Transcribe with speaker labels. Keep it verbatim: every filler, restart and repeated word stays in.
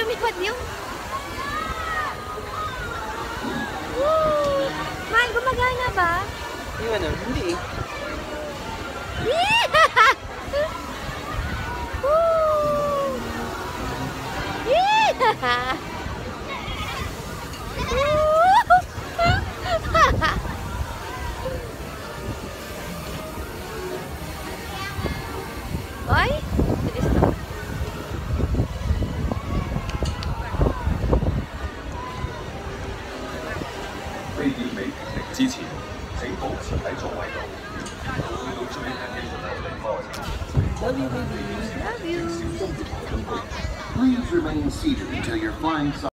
Speaker 1: lumipad yung... Woo! Mahal, gumagana ba?
Speaker 2: Yung ano, hindi eh.
Speaker 1: Yeah! Woo! Yeah! Ay, bilis na.
Speaker 2: Love you, baby.
Speaker 1: Love you.
Speaker 3: Please remain seated until your flying